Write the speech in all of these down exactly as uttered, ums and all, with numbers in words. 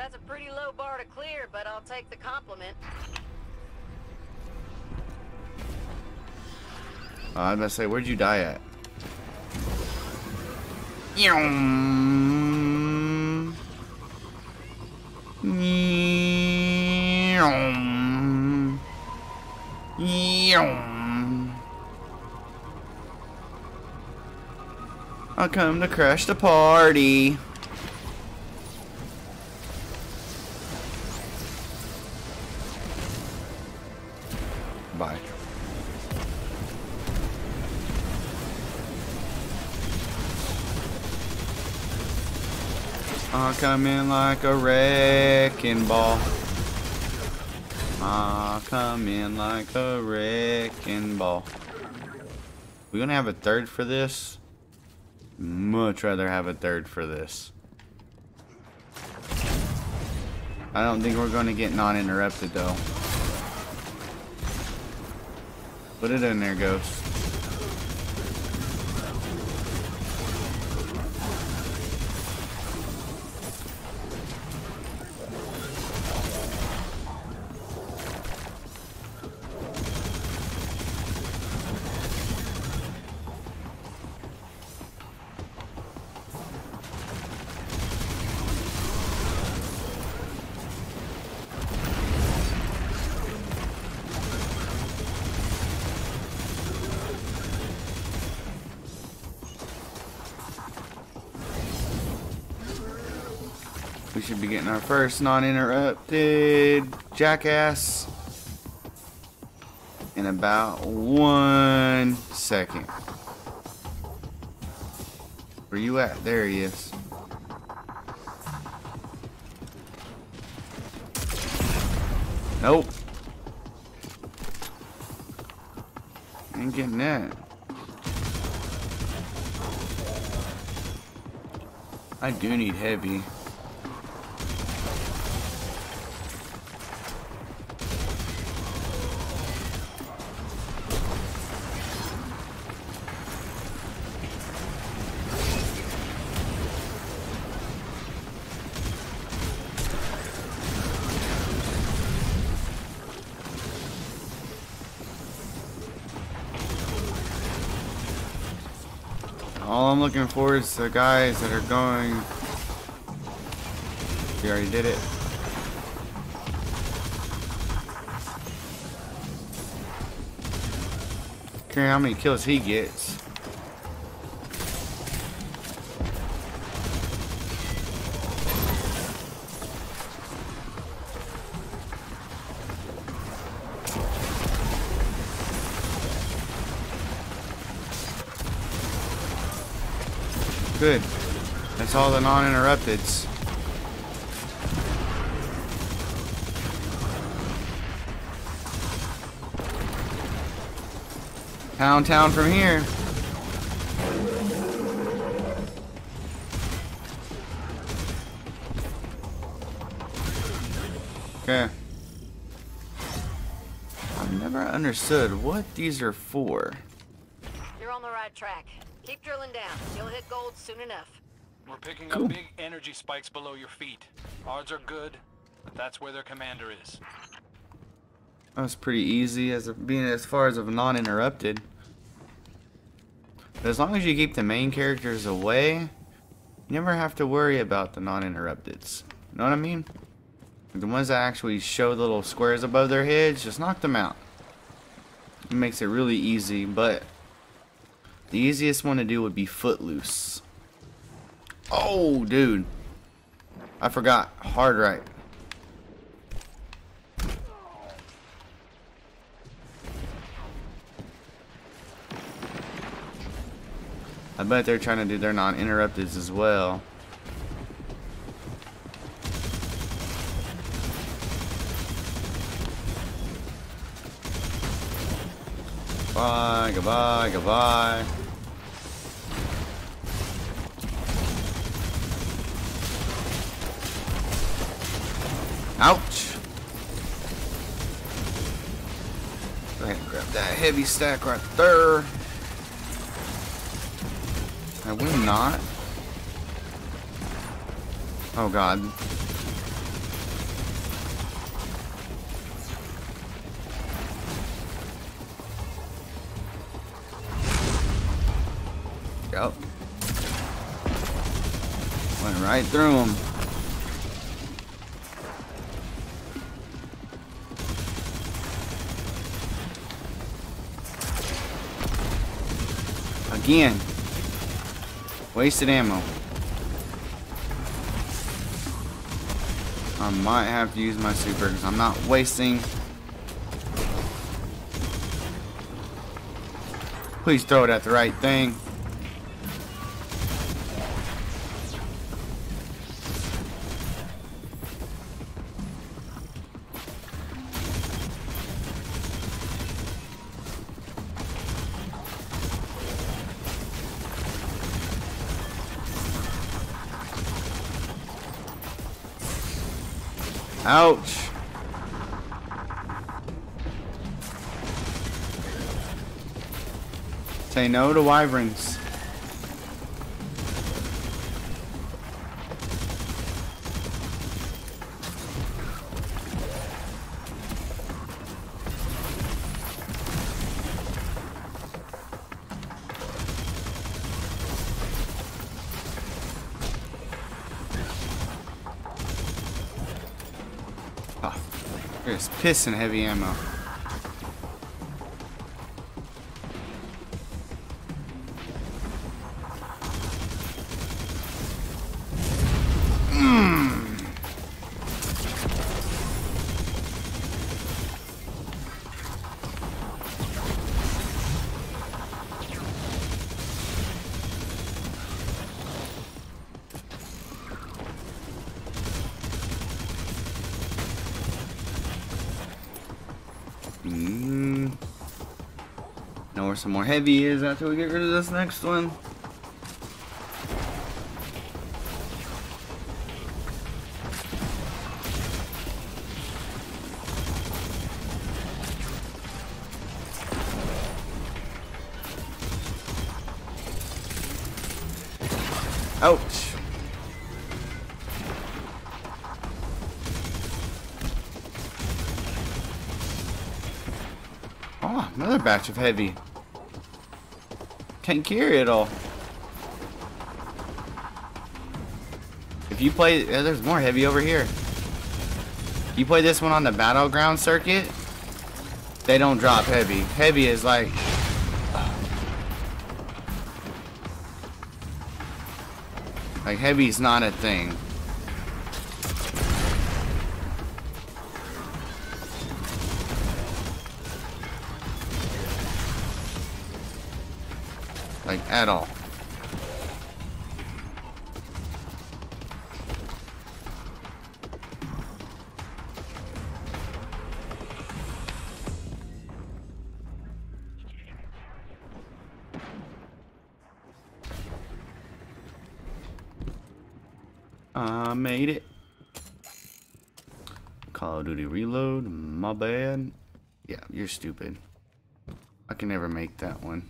That's a pretty low bar to clear, but I'll take the compliment. Uh, I was gonna say, where'd you die at? Yum. Yum. Yum. I'll come to crash the party. Bye. I'll come in like a wrecking ball. I'll come in like a wrecking ball. We gonna have a third for this? Much rather have a third for this. I don't think we're gonna get non-interrupted though. Put it in there, Ghost. We should be getting our first non-interrupted jackass in about one second. Where you at? There he is. Nope. Ain't getting that. I do need heavy. All I'm looking for is the guys that are going. We already did it. Care how many kills he gets. Good. That's all the non-interrupteds. Pound town from here. Okay. I've never understood what these are for. You're on the right track. Keep drilling down. You'll hit gold soon enough. We're picking Cool. up big energy spikes below your feet. Odds are good, but that's where their commander is. That was pretty easy as of being as far as of non-interrupted. But as long as you keep the main characters away, you never have to worry about the non-interrupteds. You know what I mean? The ones that actually show the little squares above their heads, just knock them out. It makes it really easy, but the easiest one to do would be Footloose. Oh, dude. I forgot. Hard right. I bet they're trying to do their non-interrupteds as well. Bye, goodbye, goodbye. Ouch. Go ahead and grab that heavy stack right there. Are we not? Oh god. Yep. Went right through him. Again. Wasted ammo. I might have to use my super because I'm not wasting. Please throw it at the right thing. Ouch. Say no to wyverns. Oh, there's pissing heavy ammo. Mm. Know where some more heavy is after we get rid of this next one. Ouch. Oh, another batch of heavy. Can't carry it all. If you play, yeah, there's more heavy over here. If you play this one on the battleground circuit, they don't drop heavy. Heavy is like, like heavy's not a thing. Like, at all. I made it. Call of Duty Reload, my bad. Yeah, you're stupid. I can never make that one.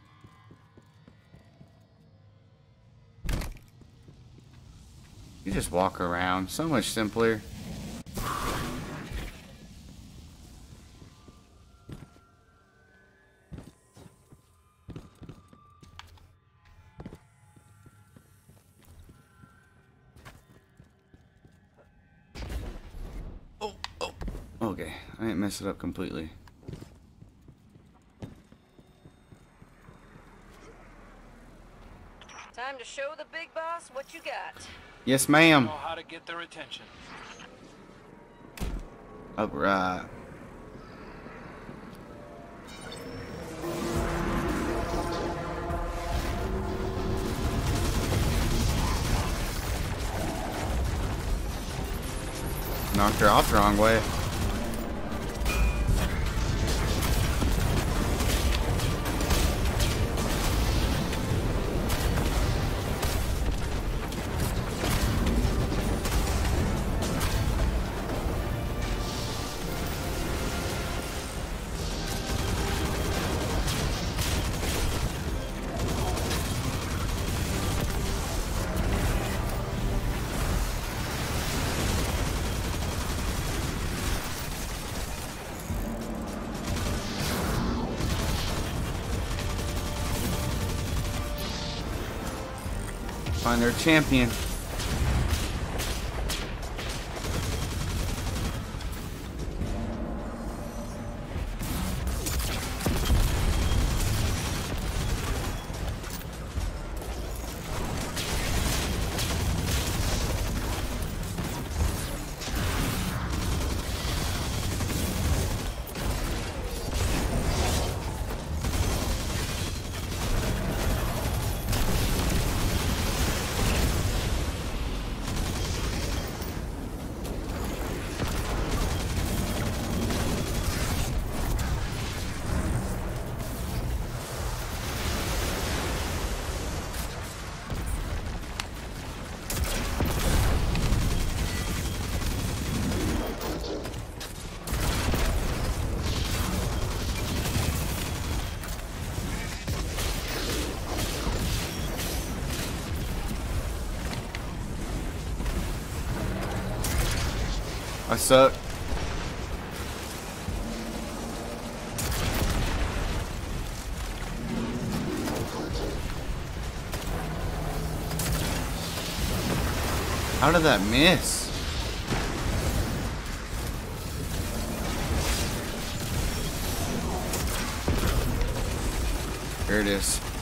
You just walk around, so much simpler. Oh, oh. Okay, I didn't mess it up completely. Time to show the big boss what you got. Yes, ma'am. Know how to get their attention. Alright. Knocked her off the wrong way. Find our champion. I suck. How did that miss? There it is.